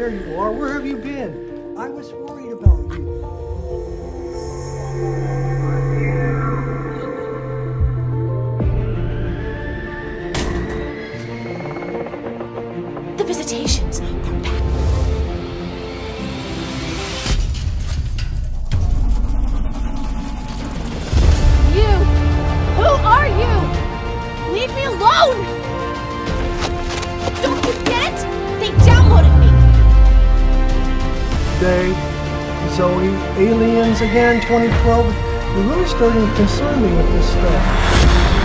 there you are. Where have you been? I was worried about you. The visitations are back. You! Who are you? Leave me alone! Don't you get it? They downloaded me! Today, Zoe, aliens again, 2012. You're really starting to concern me with this stuff.